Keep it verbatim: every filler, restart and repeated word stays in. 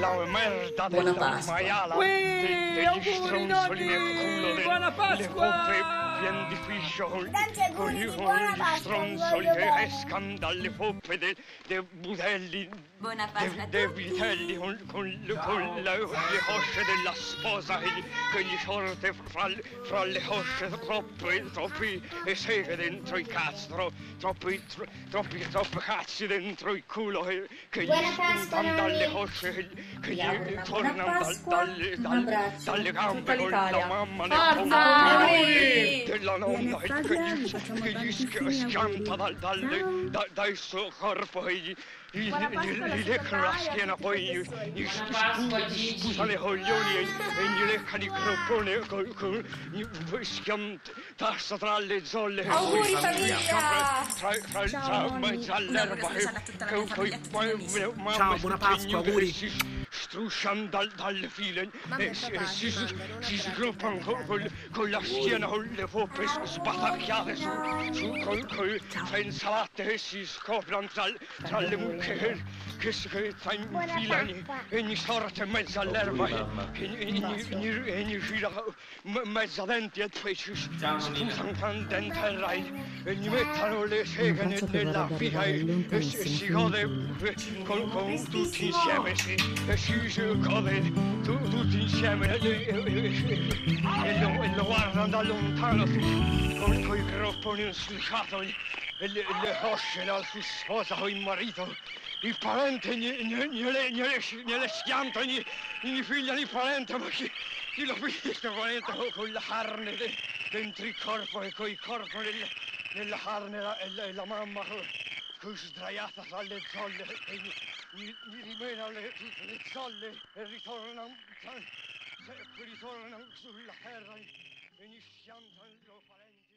la merda Buona della Pasqua. maiala, Uè, de- degli auguri, stronzoli nel nonni! culo, del- Buona Pasqua! le poppe pien di fiscio, con, Tanti con, auguri gli- di con buona gli Pasqua, stronzoli voglio che bene. escano dalle poppe dei de budelli, Buona Pasqua a dei tutti. vitelli, con, con, le- con la- le cosce della sposa che gli, che gli sorte fra, le- fra le cosce troppe, troppi e seghe dentro i cazzi, tro- troppi, tro- troppi, troppi cazzi dentro il culo che, che gli Buona Pasqua, spuntano dalle nonni. cosce che, che Vi gli auguro una buona tornano dal- Pasqua, dalle, un dalle, abbraccio. dalle gambe Tutta con l'Italia. la mamma nel Forza, pompino auguri! della Viene nonna che, che Fabia, gli, vi facciamo che gli schi- tantissimi schianta auguri. dal, dalle, Ciao. da, dal suo corpo e gli, gli, Buona gli, Pasqua alla gli leccano la secondaria, schiena, a tutti poi i gli, professori. gli Buona spu- Pasqua, spu- Gigi. sputano i coglioni e, e gli leccano il croppone con, con gli schiantassa tra le zolle. Auguri, famiglia! Tra, tra, tra, Ciao, tra nonni. mezzo Un all'erba auguro che, speciale a tutta la che mia poi famiglia, a tutti i miei amici. mamme Ciao, buona Pasqua, stignude auguri. e si strusciano dal, dalle file Mamma e e si, papà e si, ti mandano un si abbraccio sgruppano grande, con, grande. con, con la schiena, con le poppe sbatacchiate su, su con, con, senza latte che si scoprono tra, tra le mucche che, che, si- che tra Buona infilano Pasqua. ogni sorte in mezzo all'erba e che ogni gira me- mezzo denti e poi ci sputano tanto in terra e, e gli mettono le seghe ne- braccio che nella vorrebbe fila e, arrivare e si, e si lontanissimo, gode eh, con, con tutti insieme si, e si, si gode tu- tutti insieme e, e- e- e lo, e lo guardano da lontano tutti con, con i gropponi slicciati e le, le cosce la sua sposa o il marito il parente gli- gli- gliele gliele gliele schianta gli gli pigliano il parente ma chi, chi lo piglia questo parente con, con la carne de- dentro il corpo e con il corpo nel- nella carne la- e, la, e la mamma con, con sdraiata tra le zolle e gli, gli, gli rimenano le, tutte le zolle e ritornano e ritornano sulla terra e, e gli schiantano i loro parenti.